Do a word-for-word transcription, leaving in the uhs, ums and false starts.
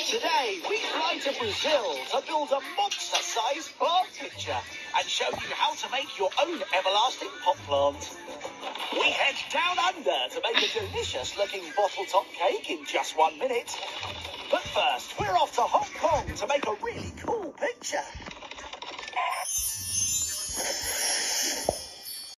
Today, we fly to Brazil to build a monster-sized plant picture and show you how to make your own everlasting pot plant. We head down under to make a delicious-looking bottle-top cake in just one minute. But first, we're off to Hong Kong to make a really cool picture.